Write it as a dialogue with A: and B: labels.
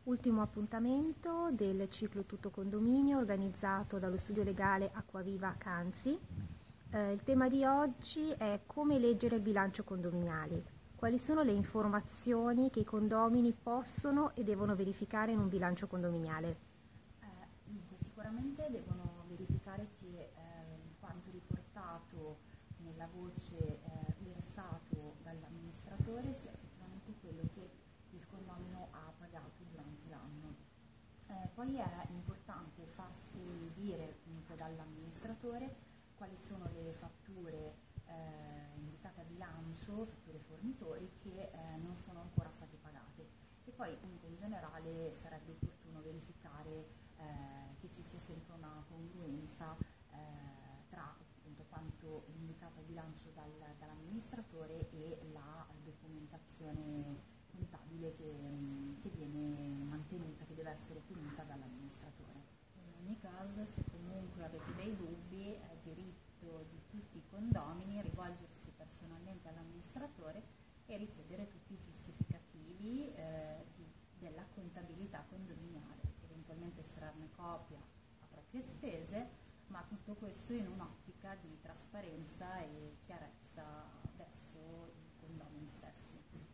A: Ultimo appuntamento del ciclo Tutto Condominio organizzato dallo studio legale Acquaviva Canzi. Il tema di oggi è come leggere il bilancio condominiale. Quali sono le informazioni che i condomini possono e devono verificare in un bilancio condominiale?
B: Dunque, sicuramente devono verificare che quanto riportato nella voce versato dall'amministratore sia effettivamente quello che il condomino ha pagato durante l'anno. Poi è importante farsi dire comunque dall'amministratore quali sono le fatture indicate a bilancio, fatture fornitori, che non sono ancora state pagate. E poi comunque in generale sarebbe opportuno verificare che ci sia sempre una congruenza tra appunto quanto indicato a bilancio dall'amministratore e la documentazione contabile che viene mantenuta, che deve essere tenuta dall'amministratore.
C: In ogni caso, se comunque avete dei dubbi, è diritto di tutti i condomini rivolgersi personalmente all'amministratore e richiedere tutti i giustificativi della contabilità condominiale, eventualmente estrarne copia a proprie spese, ma tutto questo in un'ottica di trasparenza e chiarezza verso i condomini stessi.